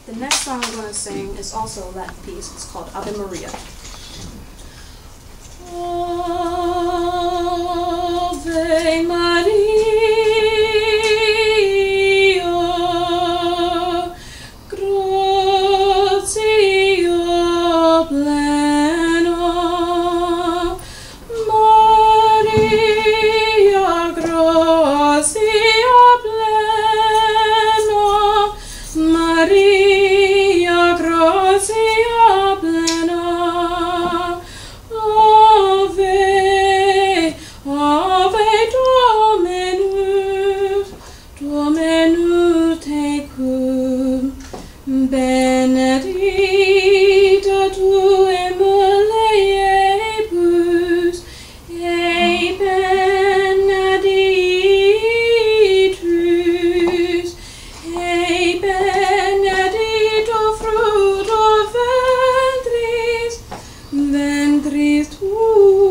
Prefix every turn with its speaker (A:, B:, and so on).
A: The next song I'm going to sing is also a Latin piece. It's called Ave Maria. Ave Maria, gratia plena, Maria, gratia plena, Maria, gratia plena, Ave Dominus, Dominus tecum, benedicta tu in mulieribus, et benedictus, et benedicto fructus ventris, ventris tui.